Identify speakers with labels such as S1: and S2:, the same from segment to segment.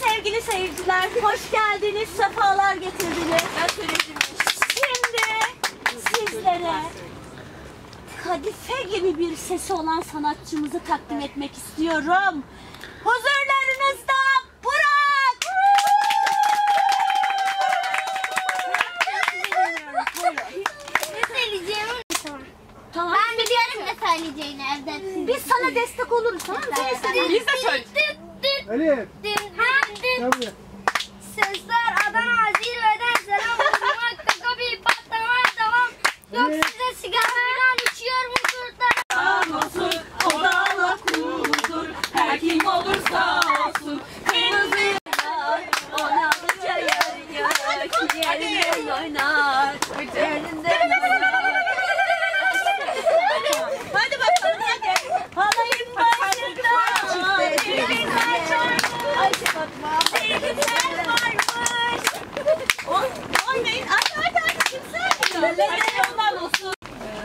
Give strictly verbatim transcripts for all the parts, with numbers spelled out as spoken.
S1: sevgili seyirciler, hoş geldiniz, sefalar getirdiniz.
S2: Ben söyledim.
S1: Şimdi sizlere kadife gibi bir sesi olan sanatçımızı takdim etmek istiyorum. Huzurlarınızda Burak!
S3: Ne söyleyeceğimi unuttum.
S1: Tamam.
S3: Ben biliyorum ne söyleyeceğini evde.
S1: Biz sana destek oluruz, tamam mı? Sen istediğin-
S2: Biz de söyle.
S4: Elif, gel buraya.
S3: Sesler Adana zirveden selam. Vurmakta kapıyı patlamaya devam. Yok size sigara falan içiyor musunuz?
S2: Olsun, o da Allah kuludur. Her kim olursa olsun. Kırmızı yanar, ona alınca yarıyor. Yerinde oynar, yerinde oynar.
S1: Hadi bakalım hadi. Halayın başında evin açar. Ayşe Fatma. Sevgililer varmış. Oy- Oynayın. Hadi hadi hadi. Kimse mi?
S2: Hadi ondan olsun.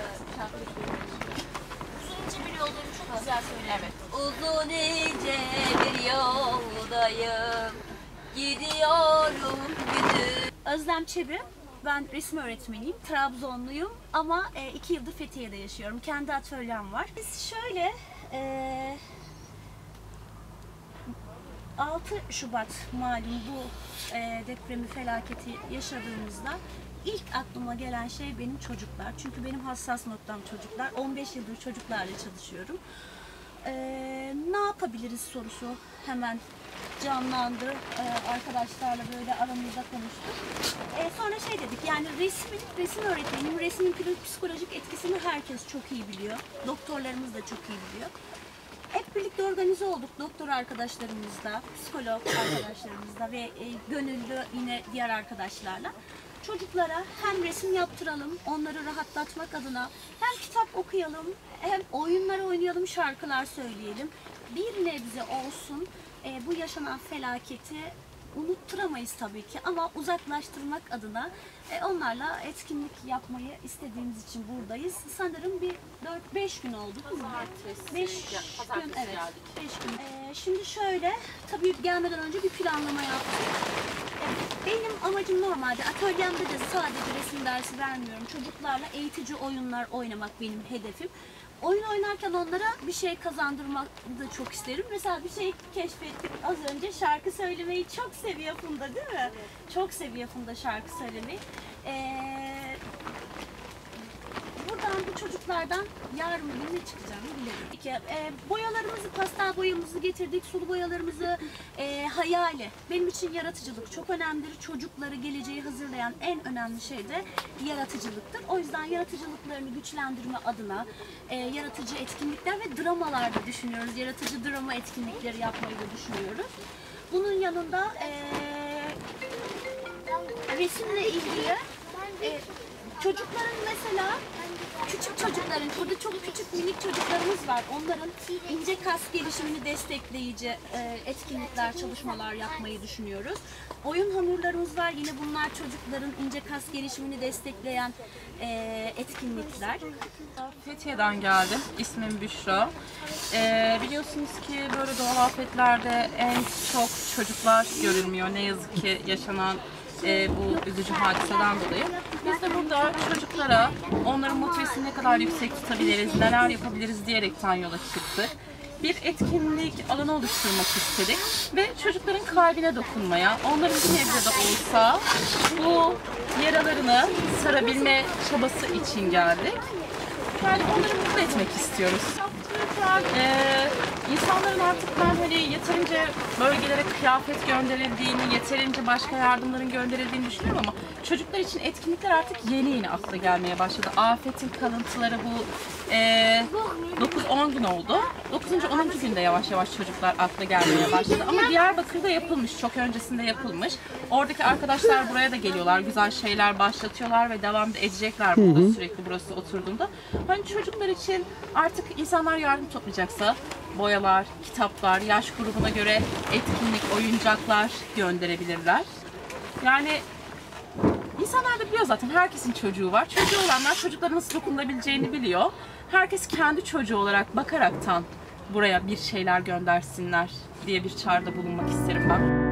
S1: Uzun bir yolculuğu çok güzel söylüyor.
S2: Evet.
S1: Uzun ince bir yoldayım. Gidiyorum güdüm. Özlem Çebi. Ben resim öğretmeniyim. Trabzonluyum ama e, iki yıldır Fethiye'de yaşıyorum. Kendi atölyem var. Biz şöyle e, altı Şubat malum bu e, depremi felaketi yaşadığımızda ilk aklıma gelen şey benim çocuklar. Çünkü benim hassas noktam çocuklar. on beş yıldır çocuklarla çalışıyorum. E, ne yapabiliriz sorusu hemen canlandı. E, arkadaşlarla böyle aramızda konuştuk. E, sonra şey dedik, yani resmin, resim öğretmeniyim, resmin psikolojik etkisini herkes çok iyi biliyor. Doktorlarımız da çok iyi biliyor. Hep birlikte organize olduk doktor arkadaşlarımızla, psikolog arkadaşlarımızla ve e, gönüllü yine diğer arkadaşlarla. Çocuklara hem resim yaptıralım, onları rahatlatmak adına hem kitap okuyalım, hem oyunlar oynayalım, şarkılar söyleyelim. Bir nebze olsun e, bu yaşanan felaketi unutturamayız tabii ki ama uzaklaştırmak adına e, onlarla etkinlik yapmayı istediğimiz için buradayız. Sanırım bir dört beş gün oldu değil mi? beş gün, evet. beş gün. E, şimdi şöyle, tabii gelmeden önce bir planlama yaptık. E, benim amacım normalde atölyemde de sadece resim dersi vermiyorum. Çocuklarla eğitici oyunlar oynamak benim hedefim. Oyun oynarken onlara bir şey kazandırmak da çok isterim. Mesela bir şey keşfettik az önce, şarkı söylemeyi çok seviyor Funda değil mi? Çok seviyor Funda şarkı söylemeyi. Ee, buradan bu çocuklardan yarın bugün ne çıkacağını bilemiyorum. İki, e, boyalarımızı, pastel boyamızı getirdik, sulu boyalarımızı, e, hayali. Benim için yaratıcılık çok önemlidir. Çocukları geleceği hazırlayan en önemli şey de yaratıcılıktır. O yüzden yaratıcılıklarını güçlendirme adına e, yaratıcı etkinlikler ve dramalar da düşünüyoruz. Yaratıcı drama etkinlikleri yapmayı da düşünüyoruz. Bunun yanında e, resimle ilgili e, çocukların mesela küçük çocukların, burada çok küçük minik çocuklarımız var. Onların ince kas gelişimini destekleyici e, etkinlikler, çalışmalar yapmayı düşünüyoruz. Oyun hamurlarımız var. Yine bunlar çocukların ince kas gelişimini destekleyen e, etkinlikler.
S2: Fethiye'den geldim. İsmim Büşra. Ee, biliyorsunuz ki böyle doğal afetlerde en çok çocuklar görülmüyor. Ne yazık ki yaşanan e, bu üzücü hadiseden dolayı. Biz de burada çocuklara onların motivasını ne kadar yüksek tutabiliriz, neler yapabiliriz diyerekten yola çıktık. Bir etkinlik alanı oluşturmak istedik ve çocukların kalbine dokunmaya, onların bir nebze de olsa bu yaralarını sarabilme çabası için geldik. Yani onları mutlu etmek istiyoruz. Ee, insanların artık ben hani yeterince bölgelere kıyafet gönderildiğini, yeterince başka yardımların gönderildiğini düşünüyorum ama çocuklar için etkinlikler artık yeni yeni akla gelmeye başladı. Afetin kalıntıları bu e, dokuz on gün oldu. dokuzuncu onuncu günde yavaş yavaş çocuklar akla gelmeye başladı. Ama Diyarbakır'da yapılmış, çok öncesinde yapılmış. Oradaki arkadaşlar buraya da geliyorlar, güzel şeyler başlatıyorlar ve devam da edecekler burada sürekli burası oturduğunda. Hani çocuklar için artık insanlar yardım toplayacaksa boyalar, kitaplar, yaş grubuna göre etkinlik, oyuncaklar gönderebilirler. Yani insanlar da biliyor zaten, herkesin çocuğu var. Çocuğu olanlar çocuklara nasıl dokunulabileceğini biliyor. Herkes kendi çocuğu olarak bakaraktan buraya bir şeyler göndersinler diye bir çağrıda bulunmak isterim ben.